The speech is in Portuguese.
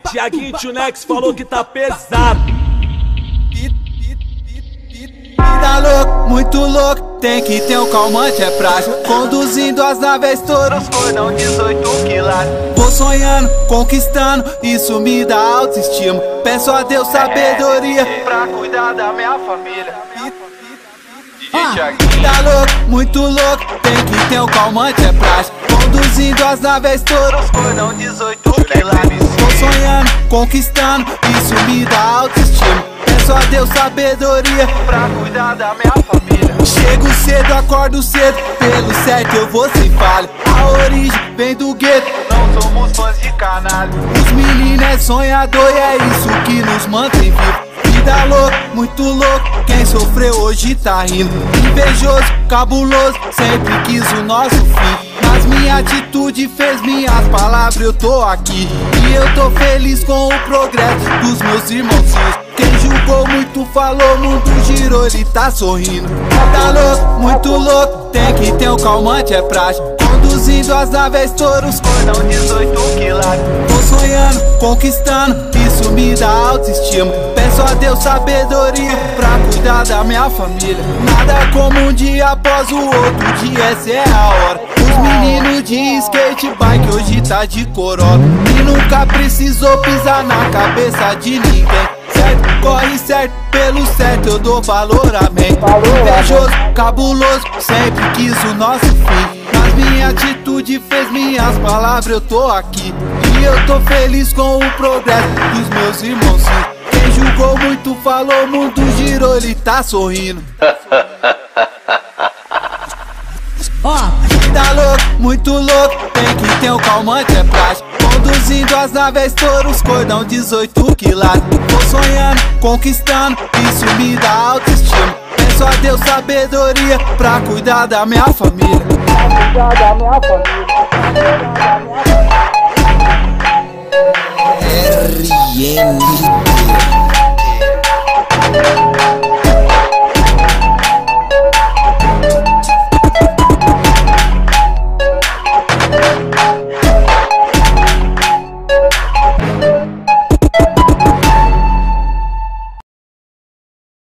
Tiaguinho Tunex falou que tá pesado. Vida louco, muito louco, tem que ter um calmante, é prático. Conduzindo as naves touros, cordão 18 quilates. Vou sonhando, conquistando, isso me dá autoestima. Peço a Deus sabedoria pra cuidar da minha família. Vida louco, muito louco, tem que ter um calmante, é prático. Conduzindo as naves touros, cordão 18 quilates. Vou sonhando, conquistando, isso me dá autoestima. Peço a Deus sabedoria pra cuidar da minha família. Chego cedo, acordo cedo, pelo certo eu vou sem falha. A origem vem do gueto, não somos fãs de canalha. Os meninos é sonhador e é isso que nos mantém vivo. Vida louca, muito louco, quem sofreu hoje tá rindo. Invejoso, cabuloso, sempre quis o nosso fim. Mas minha atitude fez minhas palavras, eu tô aqui. E eu tô feliz com o progresso dos meus irmãozinhos. Quem julgou muito falou, mundo girou, ele tá sorrindo. Tá louco, muito louco, tem que ter um calmante, é prático. Conduzindo as naves touros, cordão 18 quilates. Tô sonhando, conquistando, isso me dá autoestima. Peço a Deus sabedoria pra cuidar da minha família. Nada como um dia após o outro dia, essa é a hora. Os meninos de skate bike hoje tá de Corolla. E nunca precisou pisar na cabeça de ninguém. Certo, corre certo, pelo certo eu dou valor, amém. Invejoso, cabuloso, sempre quis o nosso fim. Mas minha atitude fez minhas palavras, eu tô aqui. E eu tô feliz com o progresso dos meus irmãozinhos. Quem julgou muito falou, mundo girou, ele tá sorrindo. Vida louco, muito louco, tem que ter um calmante, é prático. Conduzindo as naves touros, cordão 18 quilates. Tô sonhando, conquistando, isso me dá autoestima. Peço a Deus sabedoria pra cuidar da minha família. RND